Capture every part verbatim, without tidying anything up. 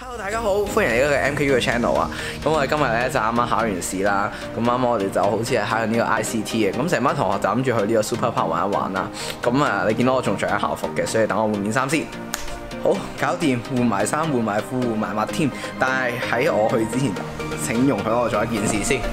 Hello， 大家好，歡迎嚟到個 M K U 嘅 channel 啊！咁我哋今日咧就啱啱考完試啦，咁啱啱我哋就好似係考緊呢個 I C T 嘅，咁成班同學就諗住去呢個 Super Park 玩一玩啦。咁啊，你見到我仲着緊校服嘅，所以等我換件衫先。好，搞掂，換埋衫、換埋褲、換埋襪添。但係喺我去之前，請容許我做一件事先。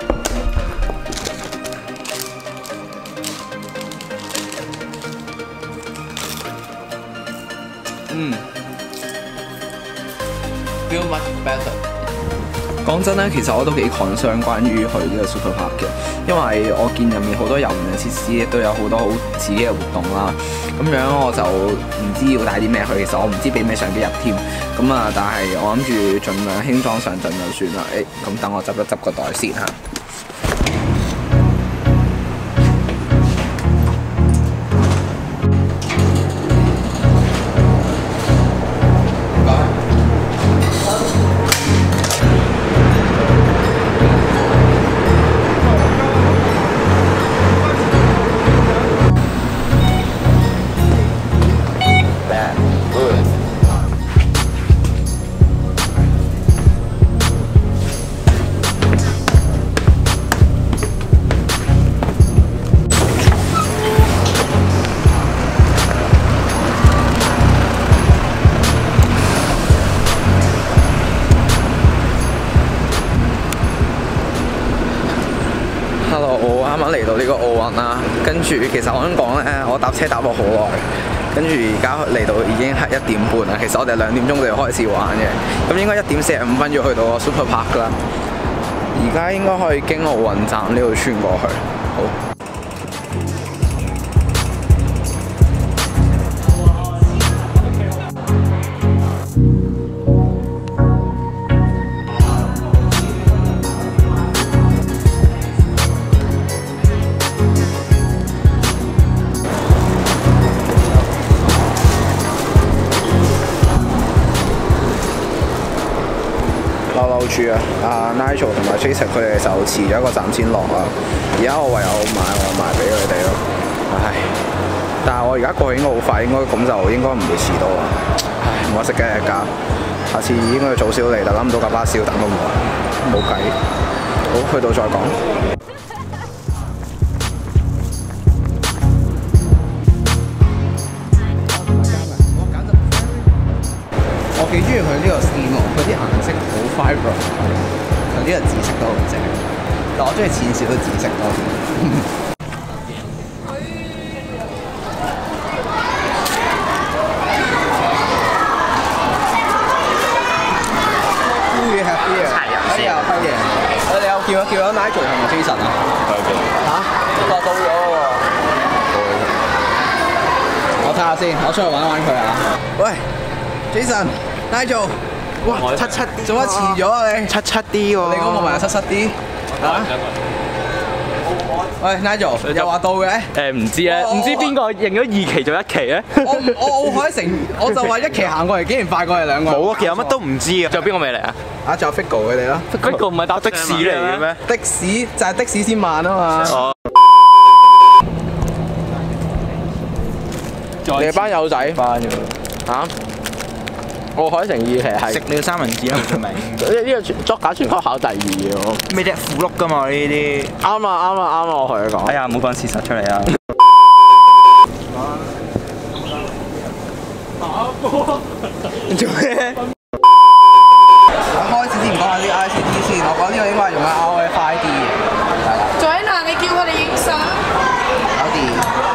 嗯。Feel much better。講真咧，其實我都幾 concern 關於去呢個 Super Park 嘅，因為我見入面好多遊園設施都有好多好刺激嘅活動啦。咁樣我就唔知要帶啲咩去，其實我唔知俾咩相機入添。咁啊，但係我諗住盡量輕裝上陣就算啦。誒，咁等我執一執個袋先嚇。Hello， 我啱啱嚟到呢個奧運啦，跟住其實我想講咧，我搭車搭咗好耐，跟住而家嚟到已經係一點半啦。其實我哋兩點鐘就要開始玩嘅，咁應該一點四十五分要去到個 Super Park 啦。而家應該可以經奧運站呢度穿過去。好。嬲嬲住啊！阿 Nigel 同埋 Jason 佢哋就遲咗一個站先落啊！而家我唯有買外賣俾佢哋咯。唉，但係我而家過去應該好快，應該咁就應該唔會遲到啦。唉，冇得食嘅日架，下次應該要早少嚟，但諗唔到架巴士要等咁耐，冇計。好，去到再講。我幾中意佢呢個線喎，佢啲顏色好 vibrant， 佢呢個紫色都好正，但我中意淺少少紫色多啲。呼嘢 happy 啊！哎呀，輝爺，我哋有叫咗叫咗 Nigel 同埋 Jason 啊？嚇？到咗喎！我睇下先，我出去玩一玩佢啊！喂 ，Jason。Nigel， 哇，七七 D， 做乜遲咗啊你？七七 D 喎，你嗰個咪係七七 D？啊？喂 ，Nigel， 又話到嘅？ 誒唔知咧，唔知邊個認咗二期做一期咧？ 我我我海城，我就話一期行過嚟，竟然快過嚟兩個。 冇啊，其實乜都唔知啊。仲有邊個未嚟啊？ 啊，仲有 Figo 佢哋咯。 Figo 唔係搭的士嚟嘅咩？ 的士就係的士先慢啊嘛。哦。你哋班友仔班嘅嚇？我海城二期係食你個三文治啊！出名呢呢個作假全科考第二嘅咩啫？附碌㗎嘛呢啲。 啱啊啱啊啱啊！我同你講。 哎呀，唔好講事實出嚟啊！打波做咩？ 開始之前講下啲 I C T 先，我講呢個應該係用緊 R F I D 嘅，係啦。 左嗱，你叫我哋影相。 搞掂。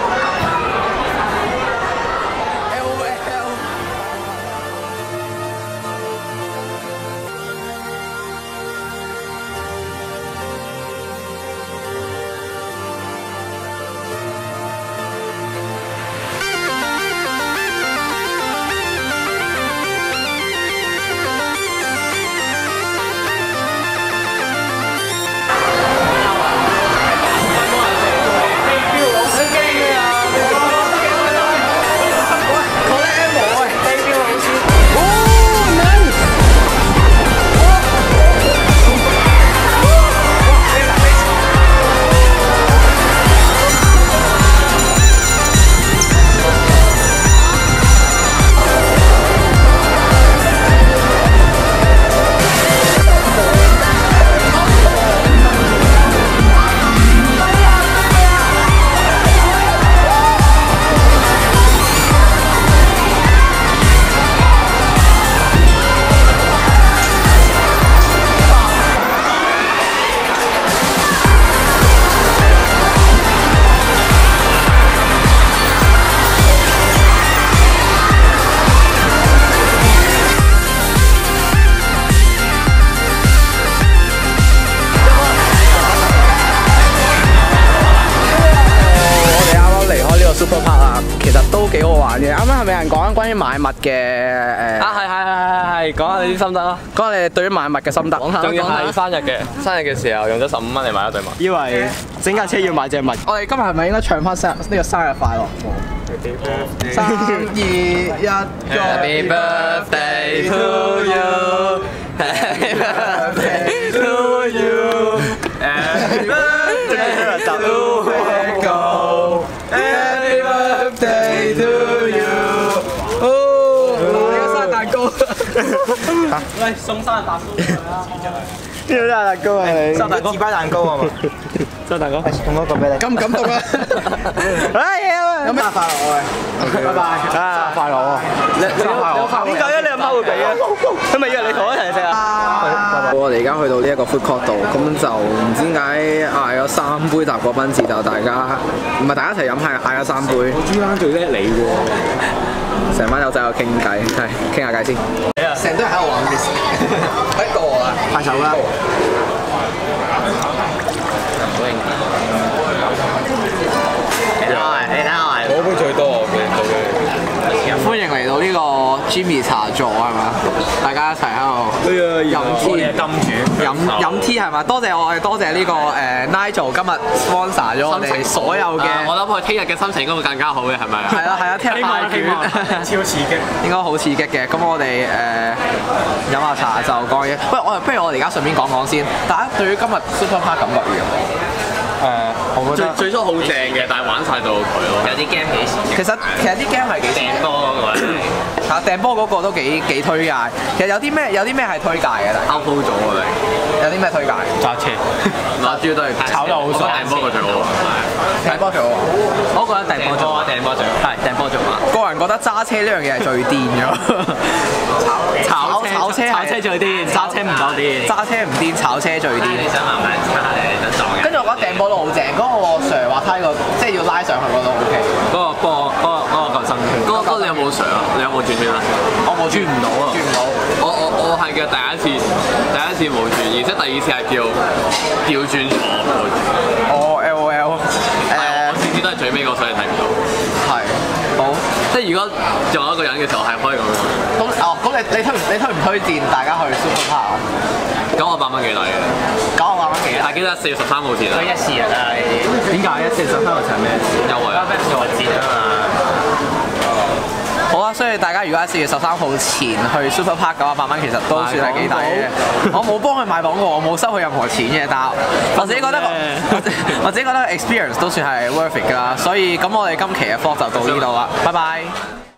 玩嘅。啱啱係咪有人講緊關於買物嘅誒？ 啊，係係係係係，講下你啲心得啦。 講下你哋對於買物嘅心得。 仲要係生日嘅，生日嘅時候用咗十五蚊嚟買一對襪。 以為整架車要買隻襪。 我哋今日係咪應該唱翻生呢個生日快樂歌？三二一，Happy birthday to you，Happy birthday to you，Happy birthday to Echo，Happy birthday to you。哦，呢個生日蛋糕。 喂，送生日蛋糕啦！ 邊度生日蛋糕啊你？ 生日蛋糕，自擺蛋糕啊嘛！生日蛋糕， 送多個俾你。 咁唔感動啊！ 哎呀！ 有咩快樂喂？拜拜。 啊，快樂喎！ 你你點解咧？你阿媽會俾啊？佢咪約你同我一齊食啊？ 我哋而家去到呢一個 food court 度，咁就唔知點解嗌咗三杯雜果賓治，就大家唔係大家一齊飲，係嗌咗三杯。 我朱生最叻你喎！ 成班友仔喺度傾偈，係傾下偈先。成堆人喺度玩 miss， 喺度啊！快手啦！ 我杯最多我嘅我嘅。 歡迎嚟到呢個 Jimmy 茶座係嘛？大家一齊喺度飲 tea， 金主飲飲 tea 係嘛？多謝我哋，多謝呢個誒 Nigel 今日 sponsor 咗我哋所有嘅。 我諗佢聽日嘅心情應該會更加好嘅，係咪啊？ 係啦係啦，聽日派卷超刺激， 應該好刺激嘅。咁我哋誒飲下茶就講嘢。不如我不如我哋而家順便講講先，大家對於今日 Super Park 感覺如何？ 誒，我覺得最初好正嘅，但係玩晒到佢咯。有啲 game 幾時？ 其實其實啲 game 係幾掟波嗰個咧， 嚇掟波嗰個都幾幾推介。其實有啲咩有啲咩係推介嘅咧？ out 咗我哋。 有啲咩推介？ 揸車， 嗱，主要都係炒得好爽掟波個最好啊！ 掟波最好啊！ 我覺得掟波最好，掟波最好，係掟波最好。 個人覺得揸車呢樣嘢係最癲嘅。炒炒炒車炒車最癲，揸車唔夠癲。 揸車唔癲，炒車最癲。 你想慢慢揸你得撞嘅。 跟住我覺得掟波都好正，嗰個上滑梯個即係要拉上去嗰度 O K。 嗰個波嗰個嗰個夠新。嗰個嗰個你有冇上啊？你有冇轉圈啊？ 我冇轉唔到啊！轉唔到。 我我我係嘅第一次，第一次冇轉，而且第二次係叫調轉咗冇轉。 哦 L O L。 係我次次都係最尾個，所以睇唔到。 係。好。 即係如果仲有一個人嘅時候係可以咁樣。 咁哦，咁你你推唔你推唔推薦大家去 Super Park 啊？ 九十八蚊幾抵嘅， 九十八蚊幾啊？ 但係記得四月十三號前啊。 一次人啦，呢啲。點解一次十三號前係咩？ 優惠啊！ 做節啊嘛。 好啊，所以大家如果喺四月十三號前去 Super Park 九十八蚊，其實都算係幾抵嘅。我冇幫佢買廣告，我冇收佢任何錢嘅，但係我自己覺得我自我自己覺得 experience 都算係 worth it 㗎啦。所以咁我哋今期嘅 vlog 就到呢度啦，拜拜。